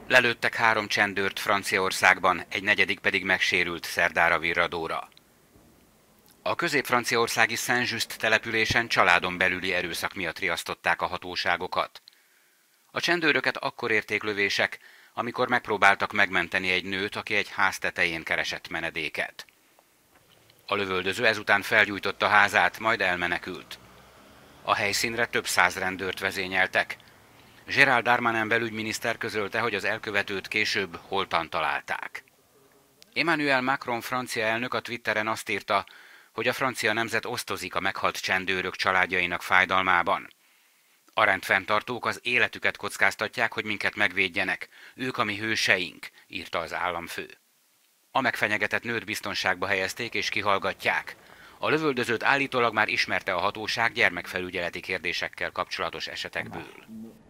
Lelőttek 3 csendőrt Franciaországban, egy negyedik pedig megsérült szerdára virradóra. A közép-franciaországi Saint-Just településen családon belüli erőszak miatt riasztották a hatóságokat. A csendőröket akkor érték lövések, amikor megpróbáltak megmenteni egy nőt, aki egy ház tetején keresett menedéket. A lövöldöző ezután felgyújtotta házát, majd elmenekült. A helyszínre több 100 rendőrt vezényeltek. Gérald Darmanin belügyminiszter közölte, hogy az elkövetőt később holtan találták. Emmanuel Macron francia elnök a Twitteren azt írta, hogy a francia nemzet osztozik a meghalt csendőrök családjainak fájdalmában. A rendfenntartók az életüket kockáztatják, hogy minket megvédjenek. Ők a mi hőseink, írta az államfő. A megfenyegetett nőt biztonságba helyezték és kihallgatják. A lövöldözőt állítólag már ismerte a hatóság gyermekfelügyeleti kérdésekkel kapcsolatos esetekből.